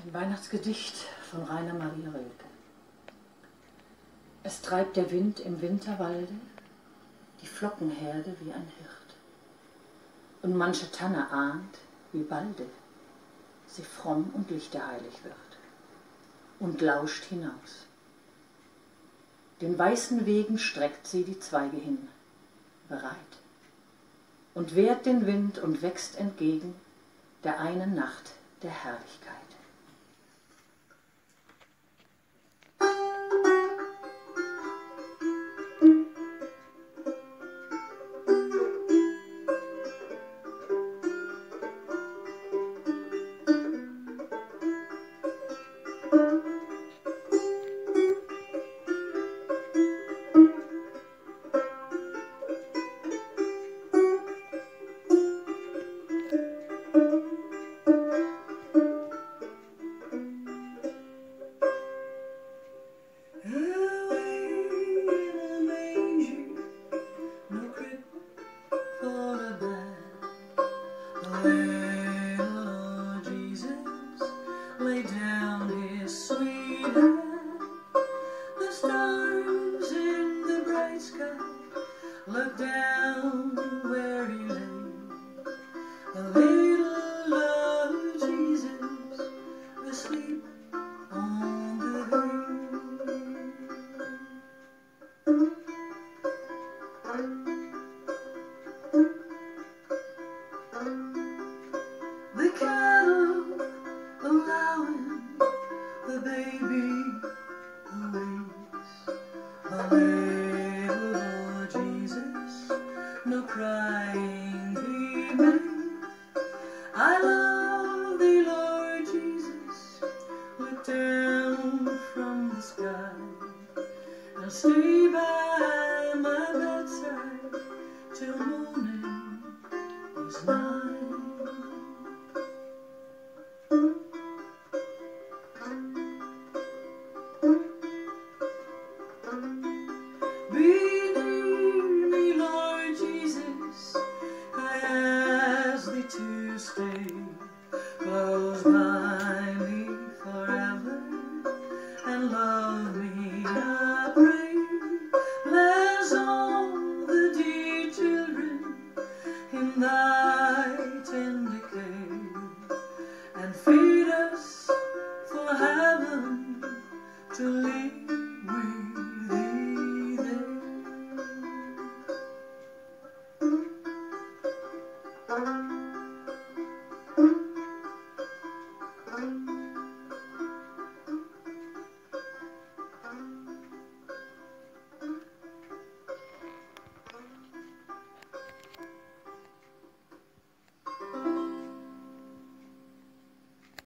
Ein Weihnachtsgedicht von Rainer Maria Rilke. Es treibt der Wind im Winterwalde die Flockenherde wie ein Hirt. Und manche Tanne ahnt, wie balde sie fromm und lichterheilig wird und lauscht hinaus. Den weißen Wegen streckt sie die Zweige hin, bereit, und wehrt den Wind und wächst entgegen der einen Nacht der Herrlichkeit. Look down where he lay, the little Lord Jesus asleep on the The cattle allowing the baby awaits, the little Lord Jesus, no crying he makes. I love thee, Lord Jesus, look down from the sky and stay by my bedside till morning is nigh. Be near me, Lord Jesus, I ask thee to stay.